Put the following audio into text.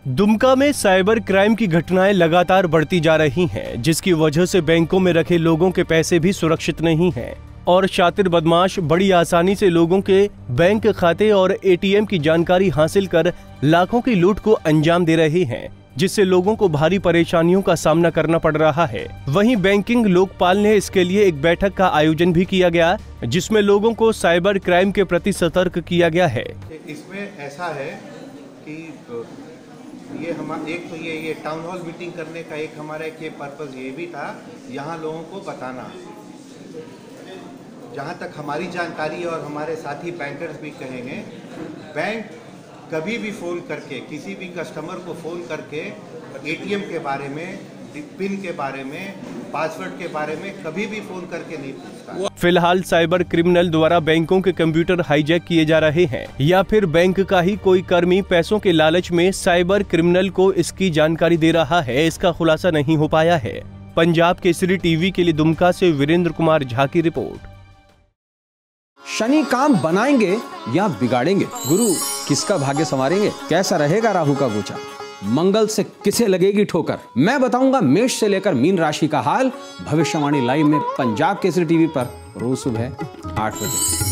दुमका में cyber crime की घटनाएं लगातार बढ़ती जा रही हैं, जिसकी वजह से बैंकों में रखे लोगों के पैसे भी सुरक्षित नहीं हैं और शातिर बदमाश बड़ी आसानी से लोगों के बैंक खाते और एटीएम की जानकारी हासिल कर लाखों की लूट को अंजाम दे रहे हैं, जिससे लोगों को भारी परेशानियों का सामना करना पड़ रहा है। वहीं बैंकिंग लोकपाल ने इसके लिए एक बैठक का आयोजन भी किया गया, जिसमें लोगों को साइबर क्राइम के प्रति सतर्क किया गया है। इसमें ऐसा है कि ये एक तो ये टाउन हॉल मीटिंग करने का एक हमारा एक पर्पस ये भी था, यहाँ लोगों को बताना, जहाँ तक हमारी जानकारी और हमारे साथी बैंकर्स भी कहेंगे, बैंक कभी भी फ़ोन करके किसी भी कस्टमर को फ़ोन करके एटीएम के बारे में, पिन के बारे में, पासवर्ड के बारे में कभी भी फ़ोन करके नहीं पूछता। फिलहाल साइबर क्रिमिनल द्वारा बैंकों के कंप्यूटर हाईजैक किए जा रहे हैं या फिर बैंक का ही कोई कर्मी पैसों के लालच में साइबर क्रिमिनल को इसकी जानकारी दे रहा है, इसका खुलासा नहीं हो पाया है। पंजाब केसरी टीवी के लिए दुमका से वीरेंद्र कुमार झा की रिपोर्ट। शनि काम बनाएंगे या बिगाड़ेंगे? गुरु किसका भाग्य संवारेंगे? कैसा रहेगा राहु का गोचर? मंगल से किसे लगेगी ठोकर? मैं बताऊंगा मेष से लेकर मीन राशि का हाल भविष्यवाणी लाइव में पंजाब केसरी टीवी पर रोज सुबह 8 बजे।